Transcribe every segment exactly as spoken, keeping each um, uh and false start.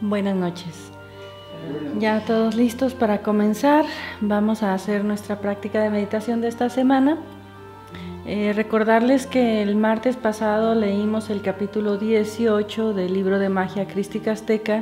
Buenas noches. Ya todos listos para comenzar. Vamos a hacer nuestra práctica de meditación de esta semana. Eh, recordarles que el martes pasado leímos el capítulo dieciocho del libro de Magia Crística Azteca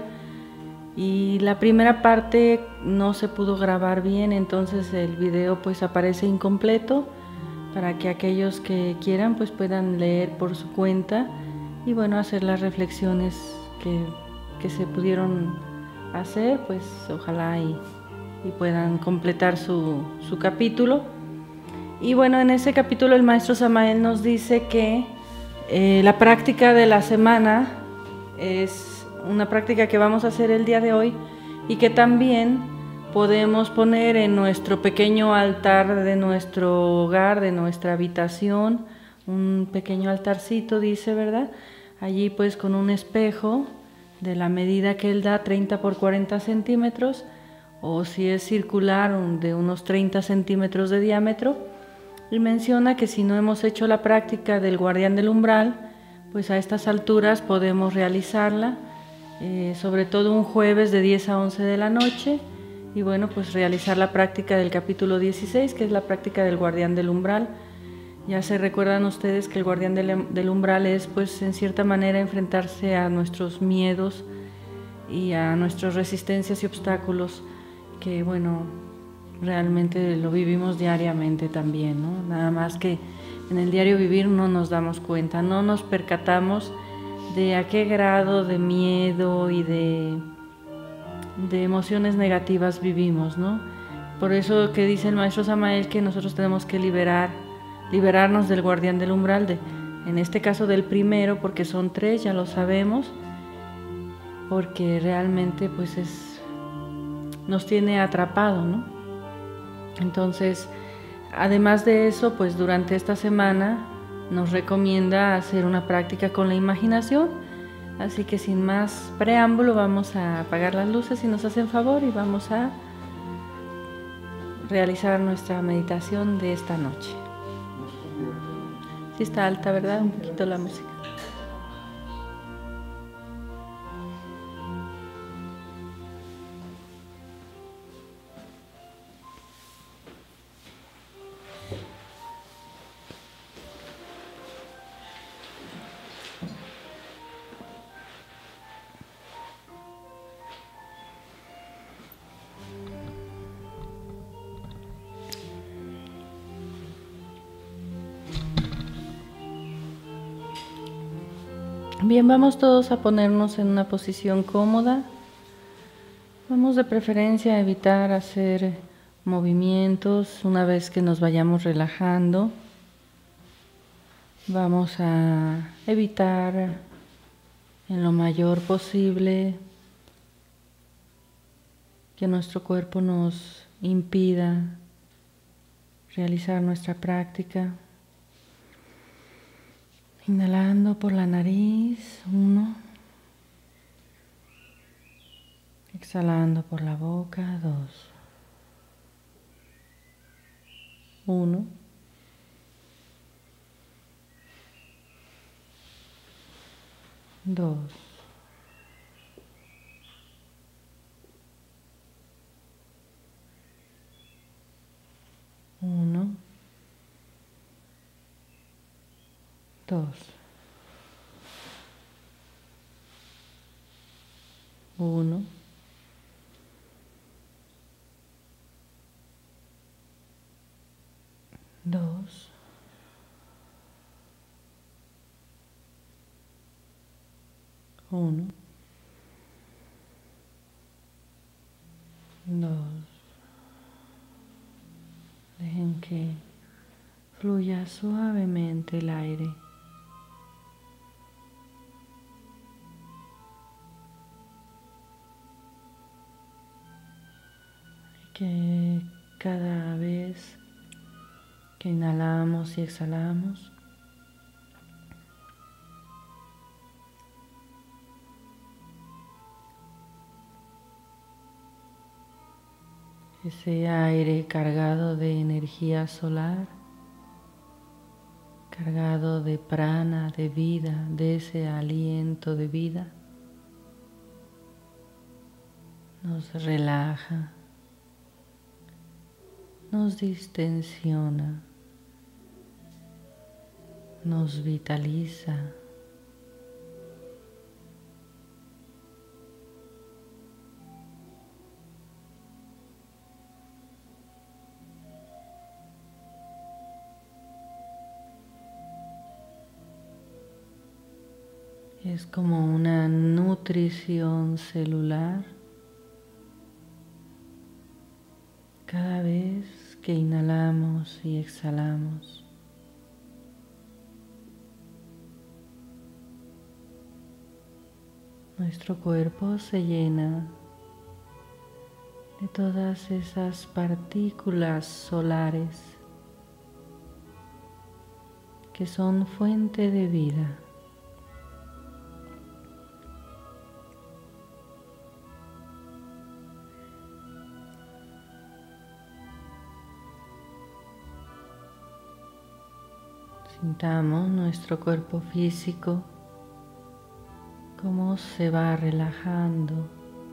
y la primera parte no se pudo grabar bien, entonces el video pues aparece incompleto para que aquellos que quieran pues puedan leer por su cuenta y bueno, hacer las reflexiones que, que se pudieron hacer, pues ojalá y, y puedan completar su, su capítulo. Y bueno, en ese capítulo el maestro Samael nos dice que eh, la práctica de la semana es una práctica que vamos a hacer el día de hoy y que también podemos poner en nuestro pequeño altar de nuestro hogar, de nuestra habitación, un pequeño altarcito, dice, ¿verdad? Allí pues con un espejo de la medida que él da, treinta por cuarenta centímetros, o si es circular, de unos treinta centímetros de diámetro. Y menciona que si no hemos hecho la práctica del guardián del umbral, pues a estas alturas podemos realizarla, eh, sobre todo un jueves de diez a once de la noche, y bueno, pues realizar la práctica del capítulo dieciséis, que es la práctica del guardián del umbral. Ya se recuerdan ustedes que el guardián del, del umbral es, pues, en cierta manera enfrentarse a nuestros miedos y a nuestras resistencias y obstáculos, que, bueno, realmente lo vivimos diariamente también, ¿no? Nada más que en el diario vivir no nos damos cuenta, no nos percatamos de a qué grado de miedo y de, de emociones negativas vivimos, ¿no? Por eso que dice el maestro Samael que nosotros tenemos que liberar liberarnos del guardián del umbral, de, en este caso del primero, porque son tres, ya lo sabemos, porque realmente pues es, nos tiene atrapado, ¿no? Entonces, además de eso, pues durante esta semana nos recomienda hacer una práctica con la imaginación, así que sin más preámbulo vamos a apagar las luces si nos hacen favor y vamos a realizar nuestra meditación de esta noche. Sí está alta, ¿verdad? Un poquito la música. Bien, vamos todos a ponernos en una posición cómoda. Vamos de preferencia a evitar hacer movimientos una vez que nos vayamos relajando. Vamos a evitar en lo mayor posible que nuestro cuerpo nos impida realizar nuestra práctica. Inhalando por la nariz, uno. Exhalando por la boca, dos. Uno. Dos. Uno. Dos. Uno. Dos. Uno. Dos. Dejen que fluya suavemente el aire. Que cada vez que inhalamos y exhalamos, ese aire cargado de energía solar, cargado de prana, de vida, de ese aliento de vida, nos relaja, nos distensiona, nos vitaliza. Es como una nutrición celular cada vez que inhalamos y exhalamos. Nuestro cuerpo se llena de todas esas partículas solares que son fuente de vida. Sintamos nuestro cuerpo físico, cómo se va relajando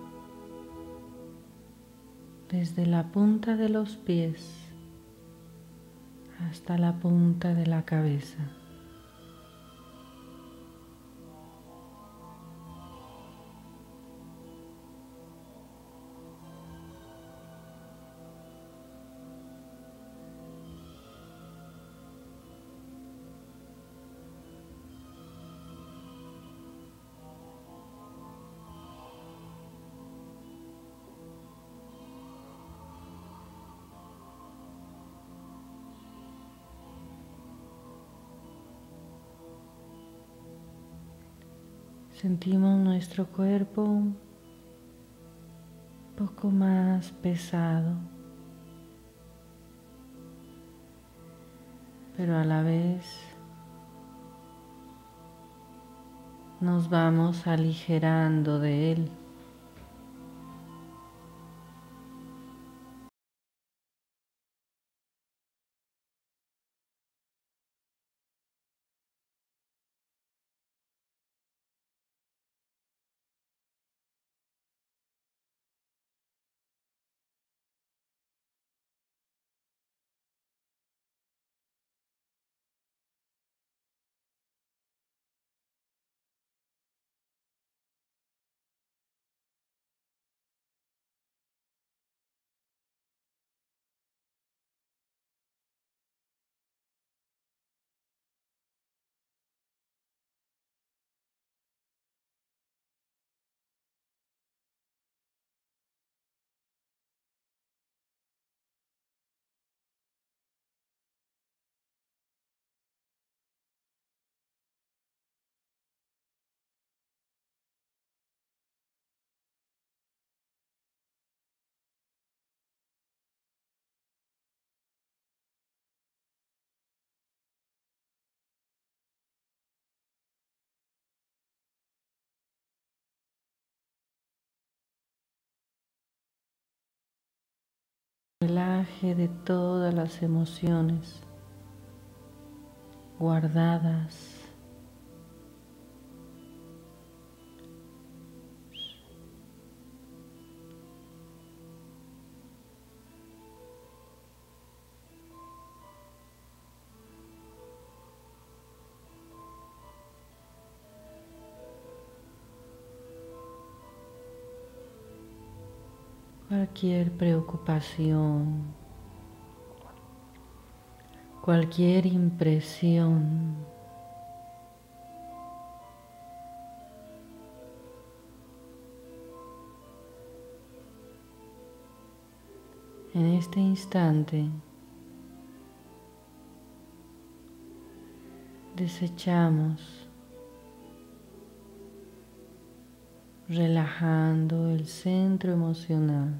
desde la punta de los pies hasta la punta de la cabeza. Sentimos nuestro cuerpo un poco más pesado, pero a la vez nos vamos aligerando de él. Relaje de todas las emociones guardadas. Cualquier preocupación, cualquier impresión, en este instante desechamos, relajando el centro emocional,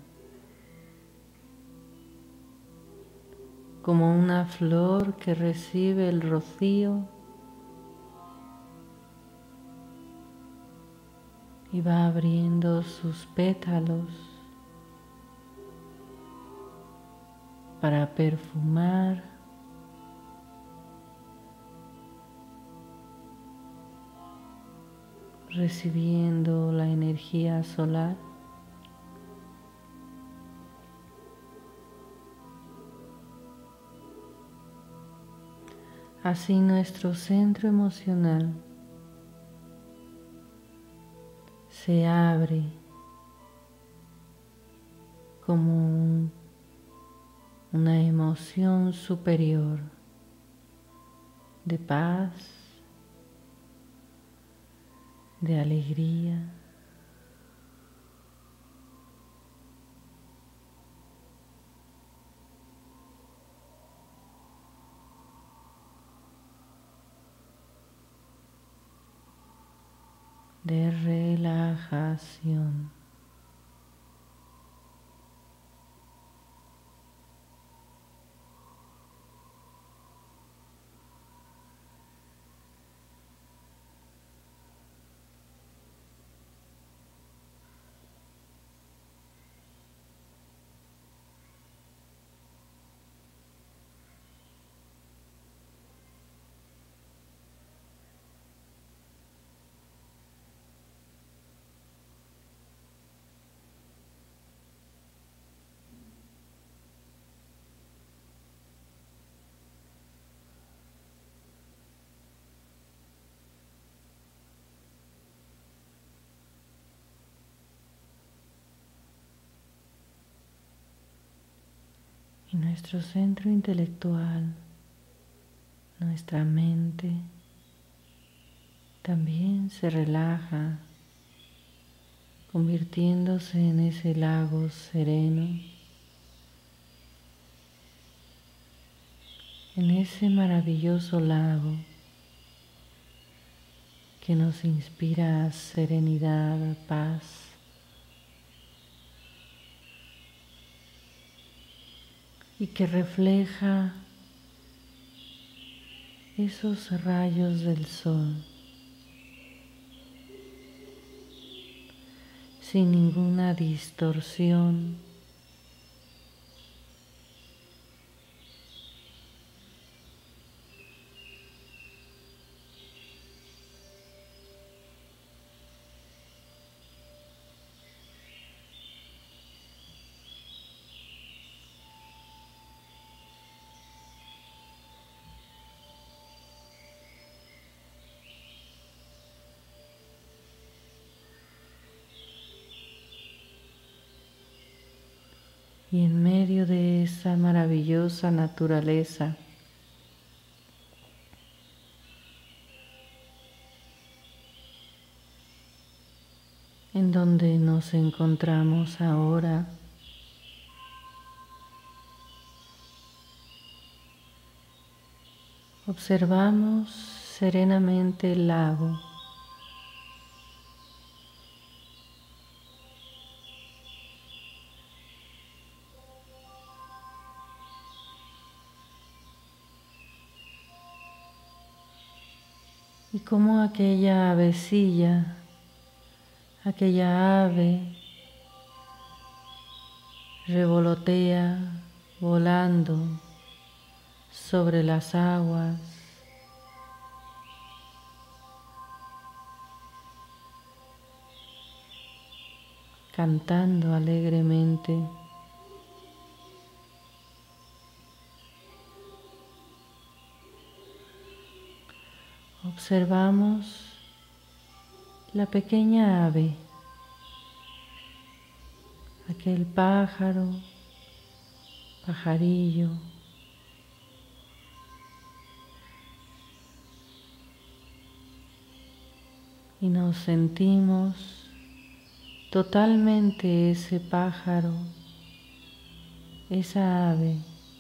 como una flor que recibe el rocío y va abriendo sus pétalos para perfumar recibiendo la energía solar Así nuestro centro emocional se abre como un, una emoción superior de paz, de alegría, de relajación. Y nuestro centro intelectual, nuestra mente, también se relaja, convirtiéndose en ese lago sereno, en ese maravilloso lago que nos inspira serenidad, paz. Y que refleja esos rayos del sol sin ninguna distorsión, y en medio de esa maravillosa naturaleza en donde nos encontramos ahora, observamos serenamente el lago. Y como aquella avecilla, aquella ave revolotea volando sobre las aguas, cantando alegremente. Observamos la pequeña ave, aquel pájaro, pajarillo, y nos sentimos totalmente ese pájaro, esa ave.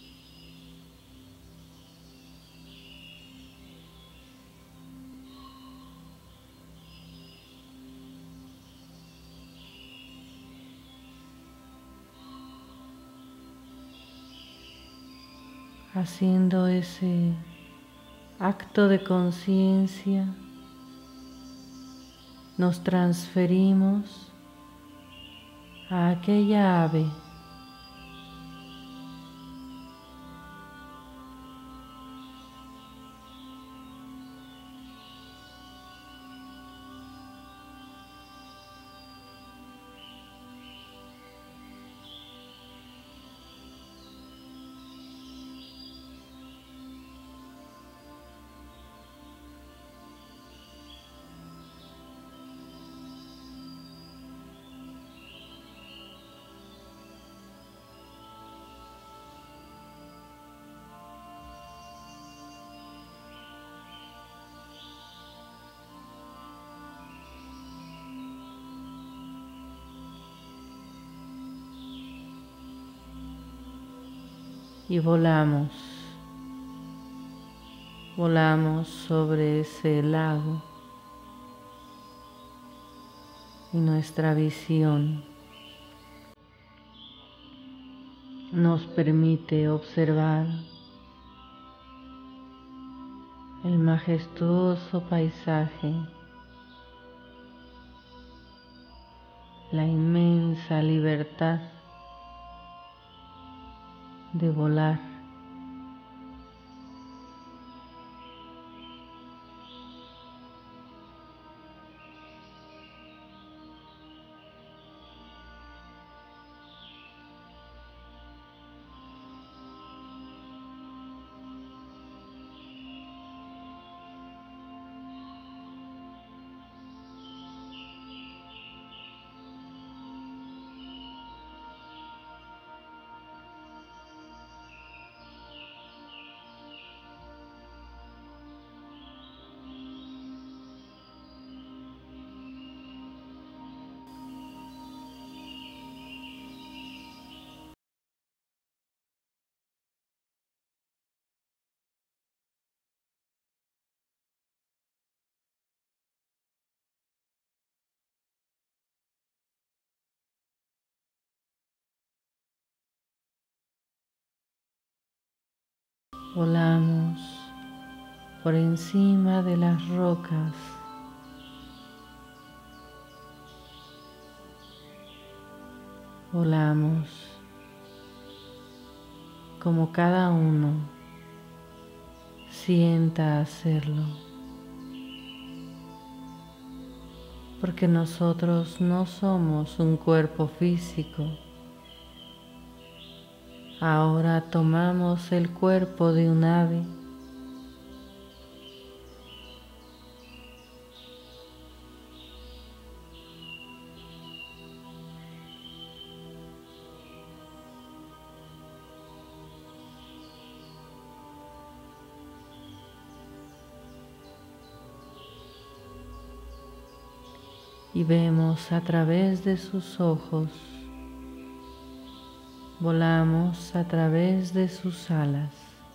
Haciendo ese acto de conciencia, nos transferimos a aquella ave y volamos, volamos sobre ese lago y nuestra visión nos permite observar el majestuoso paisaje, la inmensa libertad de volar. Volamos por encima de las rocas, volamos como cada uno sienta hacerlo, porque nosotros no somos un cuerpo físico. Ahora tomamos el cuerpo de un ave y vemos a través de sus ojos, volamos a través de sus alas.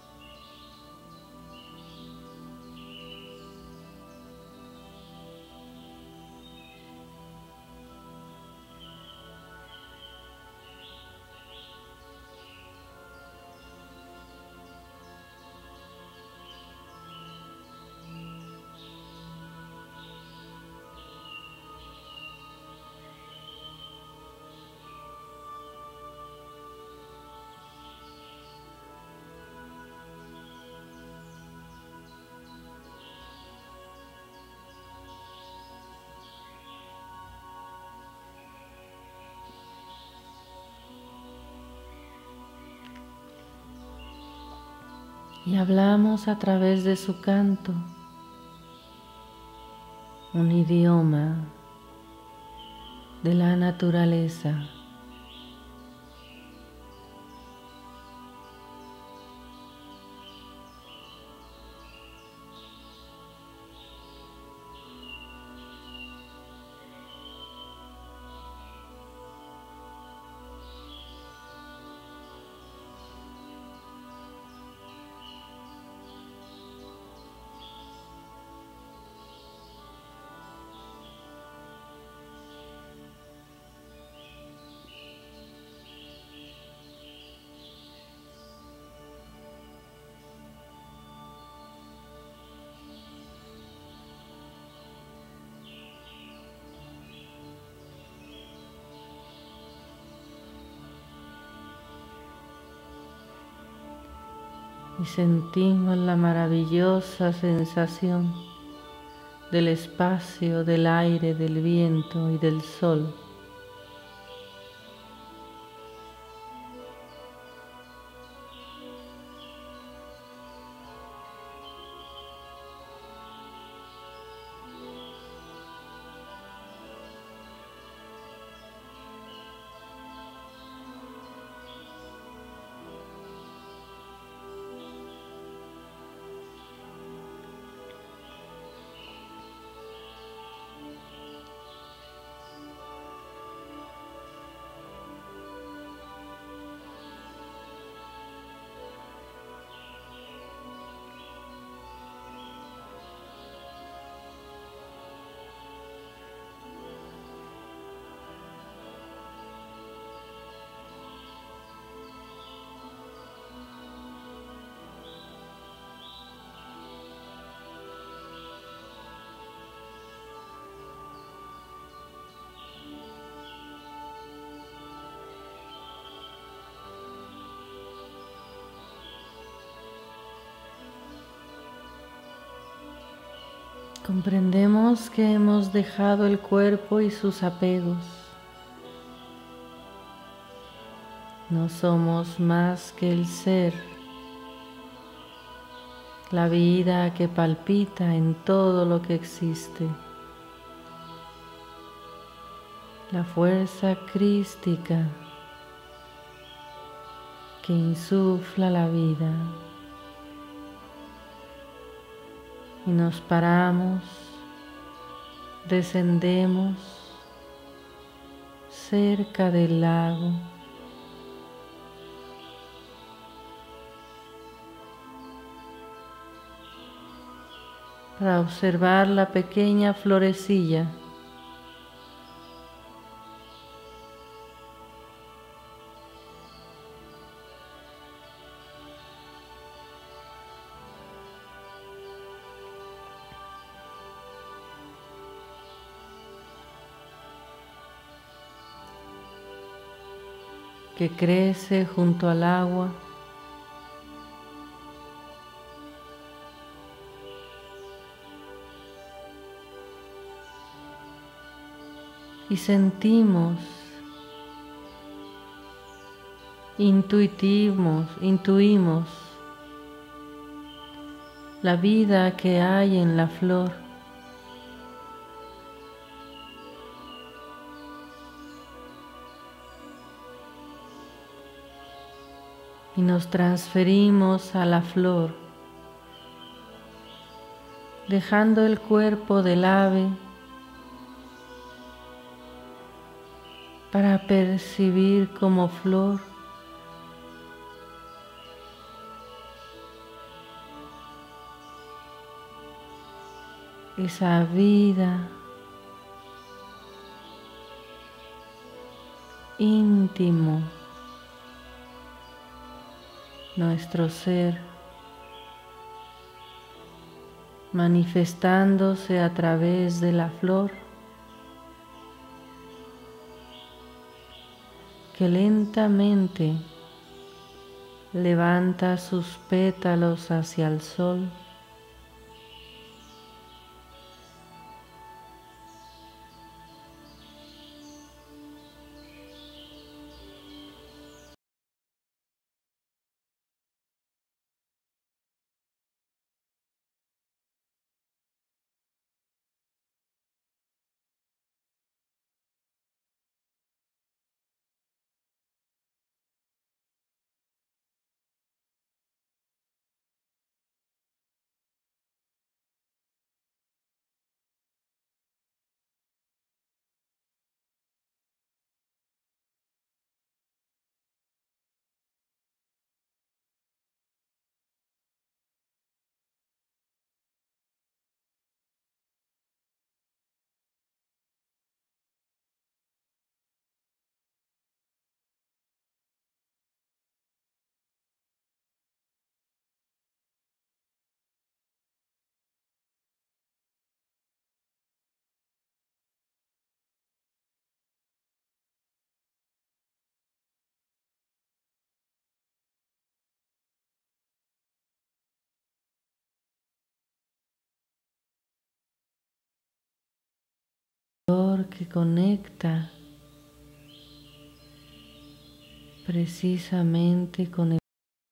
Y hablamos a través de su canto, un idioma de la naturaleza. Y sentimos la maravillosa sensación del espacio, del aire, del viento y del sol. Comprendemos que hemos dejado el cuerpo y sus apegos. No somos más que el ser, la vida que palpita en todo lo que existe, la fuerza crística que insufla la vida. Y nos paramos, descendemos cerca del lago. Para observar la pequeña florecilla que crece junto al agua. Y sentimos, intuitimos, intuimos la vida que hay en la flor. Y nos transferimos a la flor, dejando el cuerpo del ave para percibir como flor esa vida íntimo, nuestro ser manifestándose a través de la flor que lentamente levanta sus pétalos hacia el sol. Que conecta precisamente con el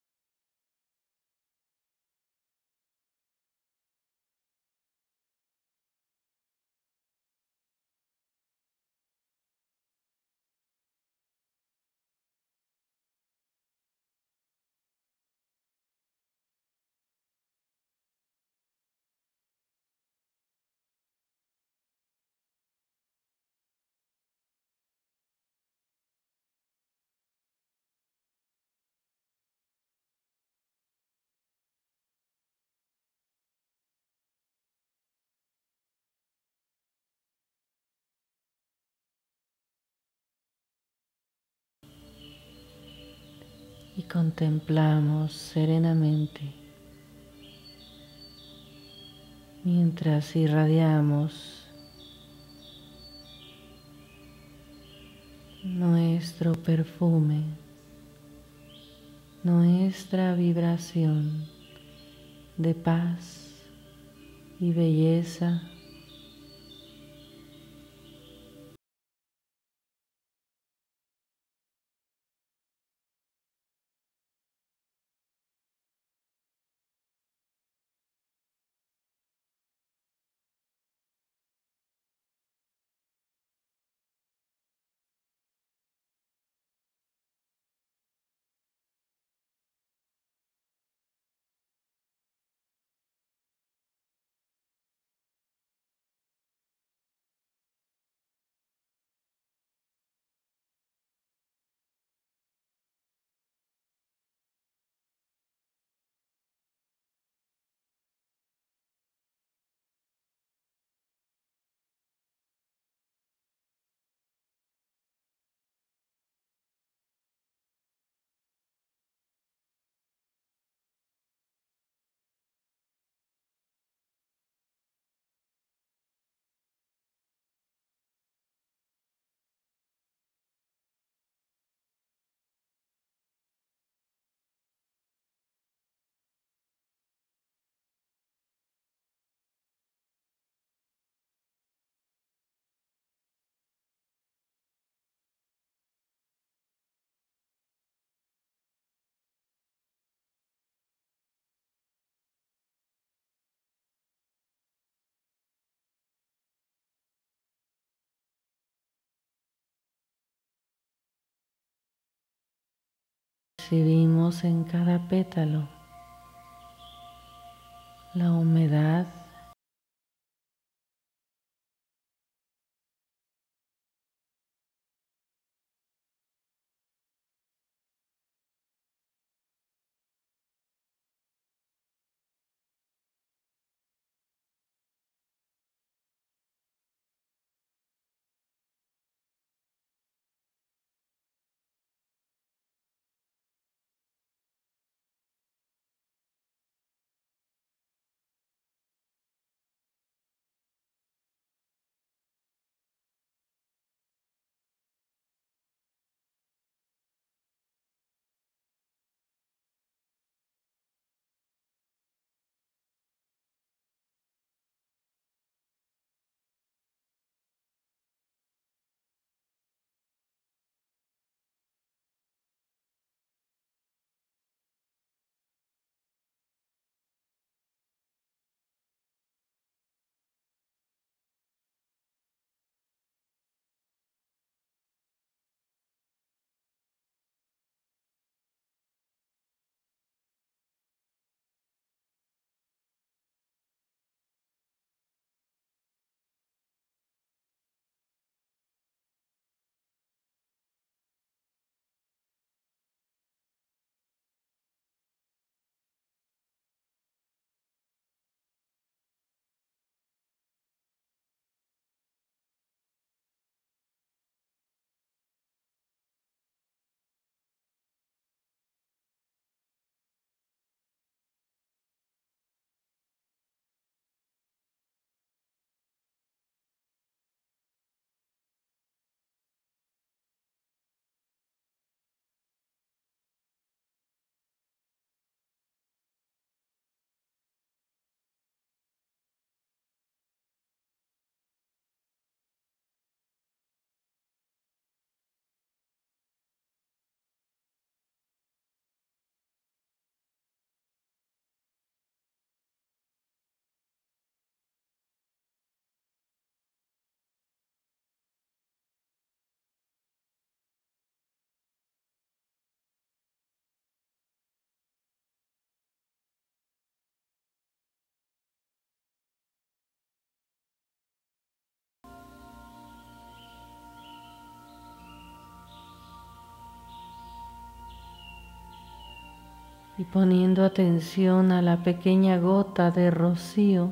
y contemplamos serenamente mientras irradiamos nuestro perfume, nuestra vibración de paz, y belleza. Percibimos en cada pétalo la humedad y poniendo atención a la pequeña gota de rocío,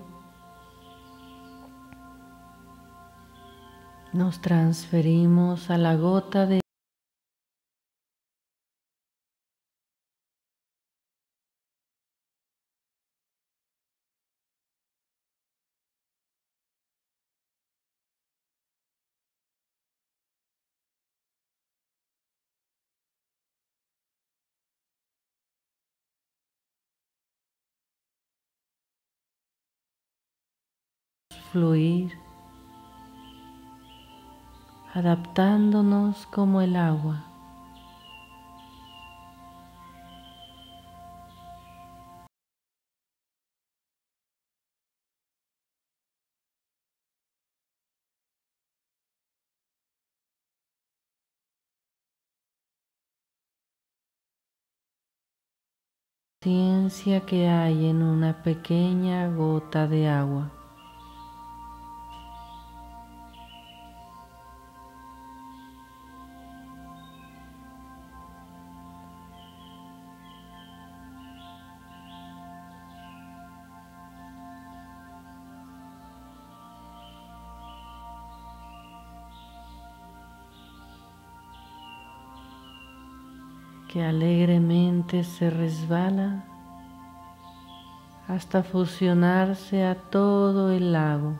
nos transferimos a la gota de fluir, adaptándonos como el agua. Conciencia que hay en una pequeña gota de agua. Que alegremente se resbala hasta fusionarse a todo el lago.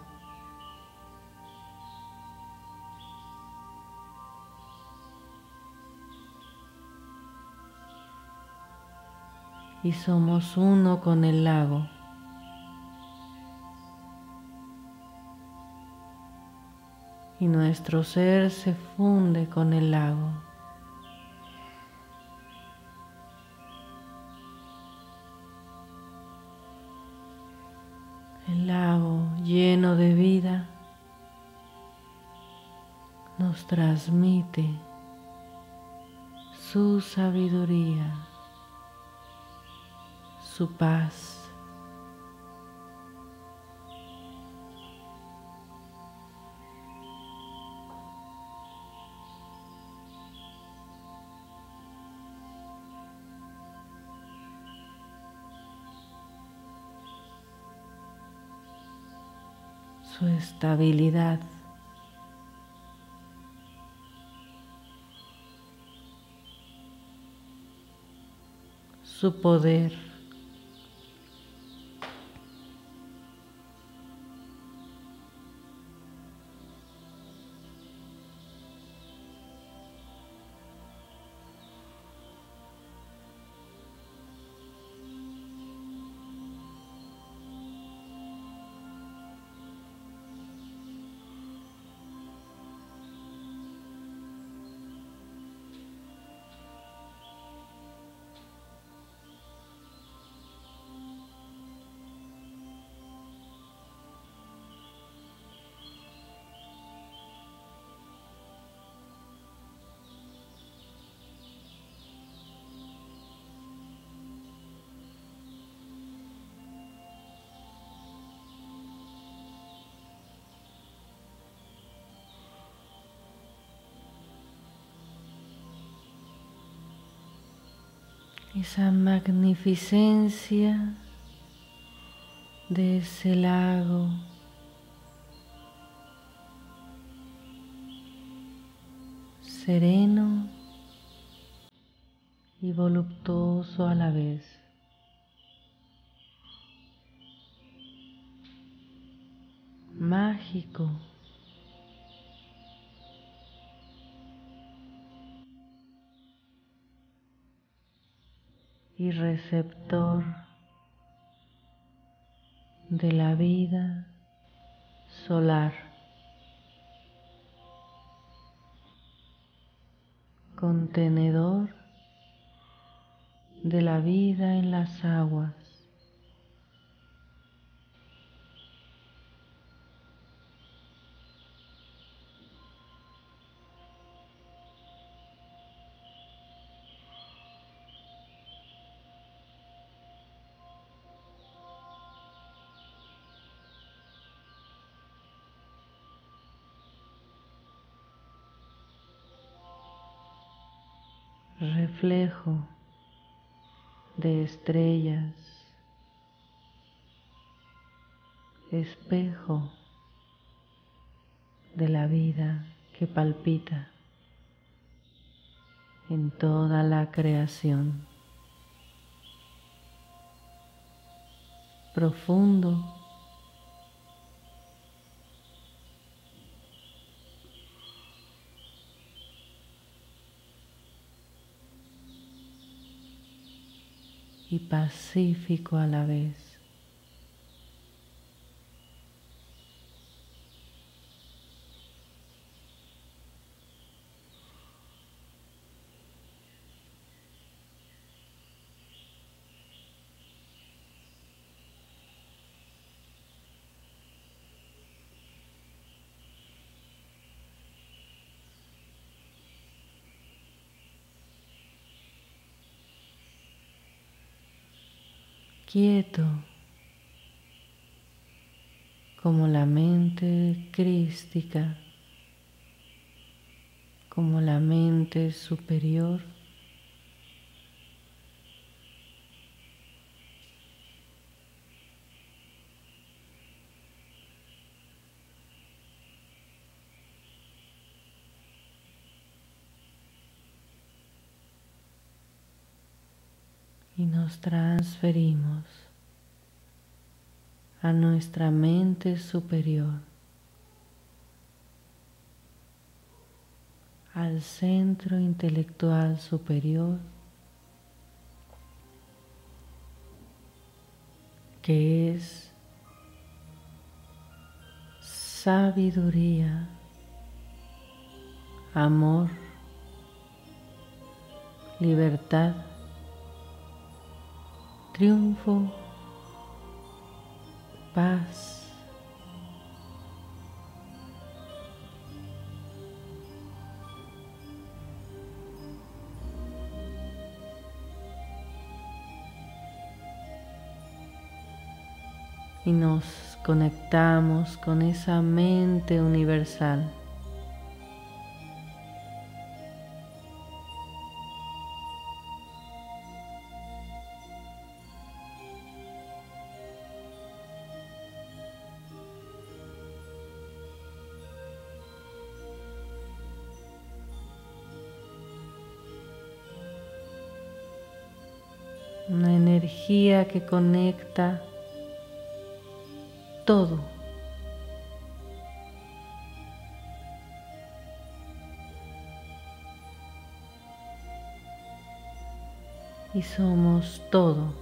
Y somos uno con el lago. Y nuestro ser se funde con el lago. El lago lleno de vida nos transmite su sabiduría, su paz. Su estabilidad. Su poder. Esa magnificencia de ese lago sereno y voluptuoso a la vez. Mágico. Y receptor de la vida solar, contenedor de la vida en las aguas. Reflejo de estrellas, espejo de la vida que palpita en toda la creación. Profundo, y pacífico a la vez. quieto como la mente crística, como la mente superior. Y nos transferimos a nuestra mente superior, al centro intelectual superior, que es sabiduría, amor, libertad, triunfo, paz. Y nos conectamos con esa mente universal. Una energía que conecta todo. Y somos todo.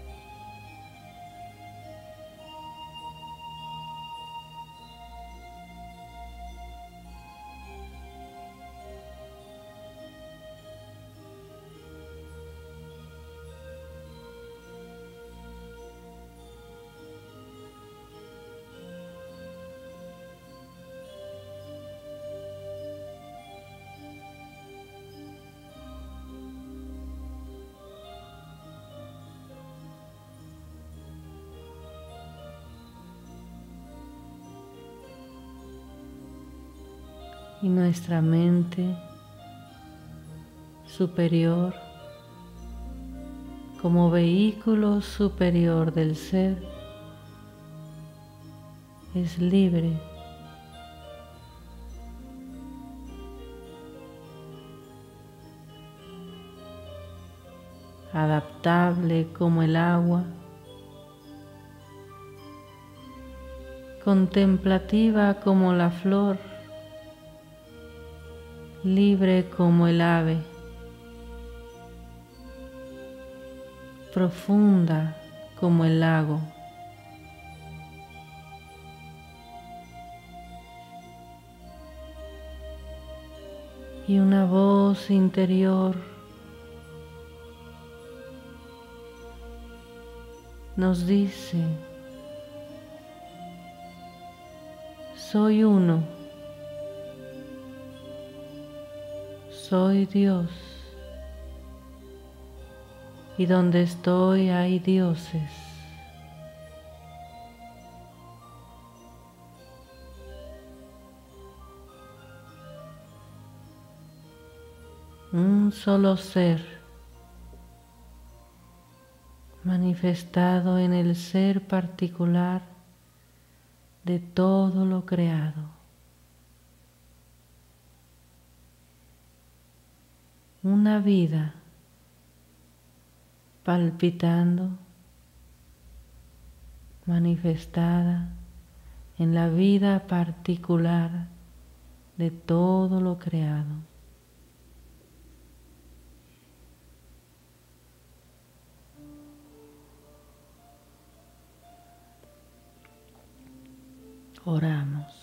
Y nuestra mente superior, como vehículo superior del ser, es libre. Adaptable como el agua, contemplativa como la flor, libre como el ave, profunda como el lago. Y una voz interior nos dice: soy uno, soy Dios, y donde estoy hay dioses. Un solo ser manifestado en el ser particular de todo lo creado. Una vida palpitando, manifestada en la vida particular de todo lo creado. Oramos.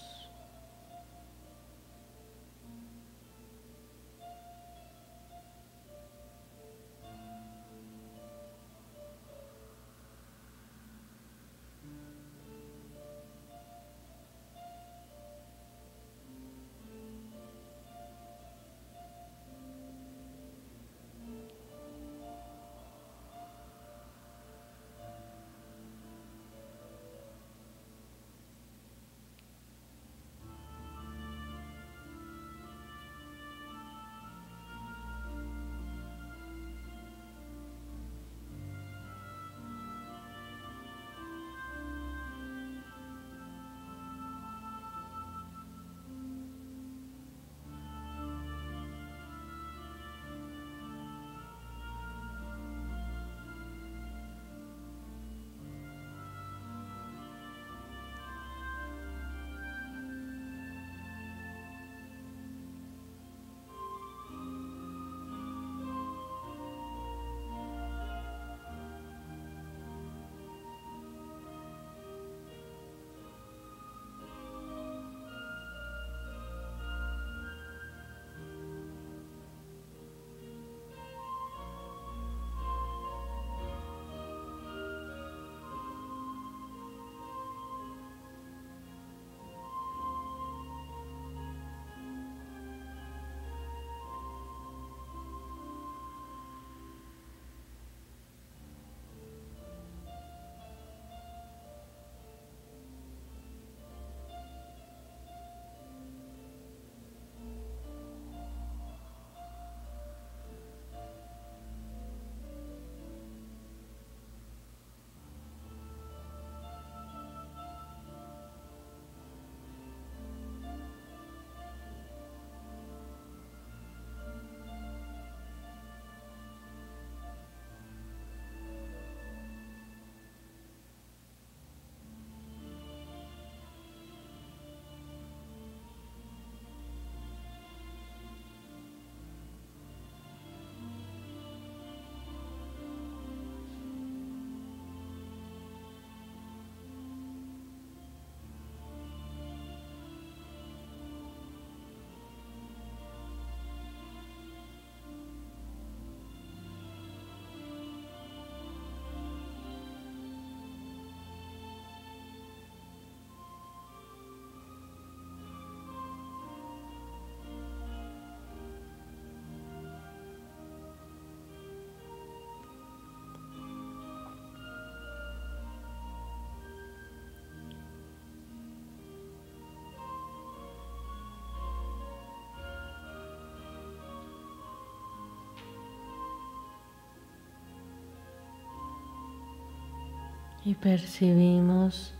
y percibimos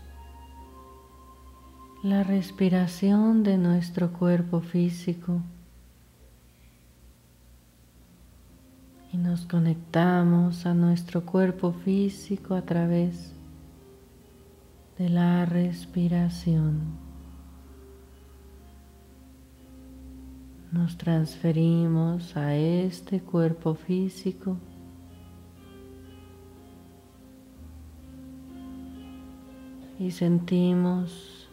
la respiración de nuestro cuerpo físico y nos conectamos a nuestro cuerpo físico a través de la respiración. Nos transferimos a este cuerpo físico y sentimos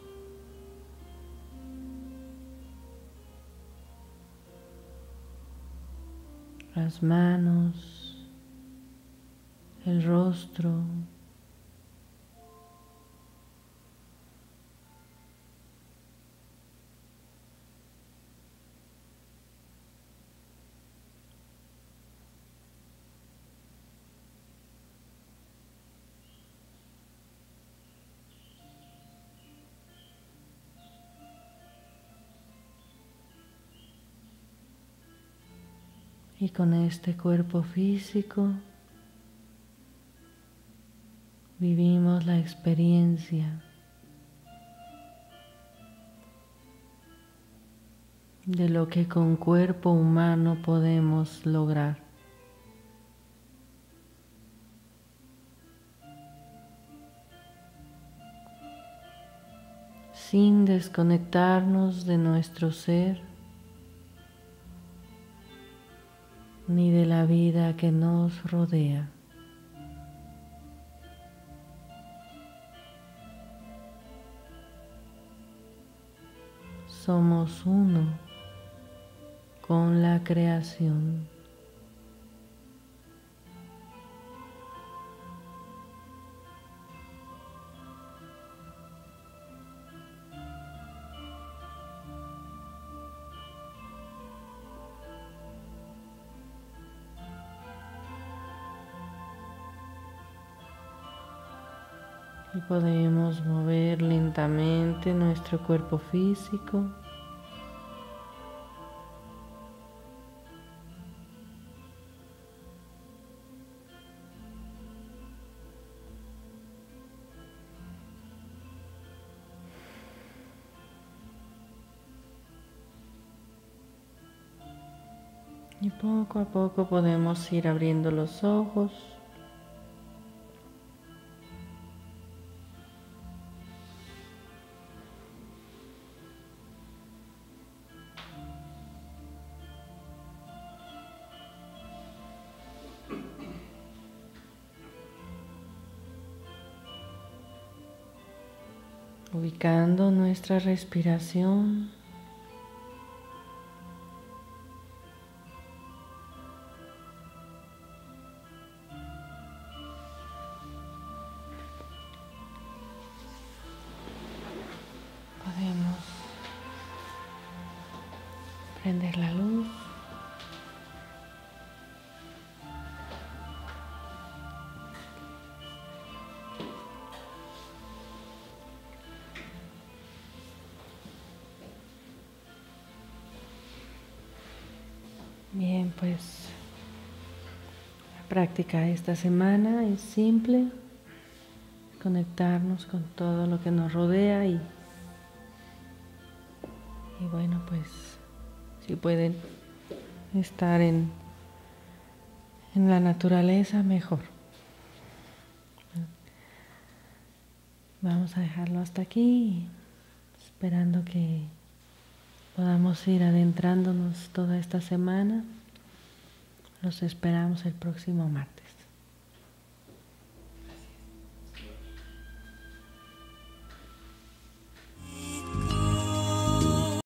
las manos, el rostro, y con este cuerpo físico vivimos la experiencia de lo que con cuerpo humano podemos lograr. Sin desconectarnos de nuestro ser ni de la vida que nos rodea. Somos uno con la creación. Y podemos mover lentamente nuestro cuerpo físico. Y poco a poco podemos ir abriendo los ojos. Ubicando nuestra respiración. Podemos prender la luz. Bien, pues la práctica de esta semana es simple, conectarnos con todo lo que nos rodea y, y bueno, pues si pueden estar en, en la naturaleza, mejor. Vamos a dejarlo hasta aquí, esperando que podamos ir adentrándonos toda esta semana. Los esperamos el próximo martes.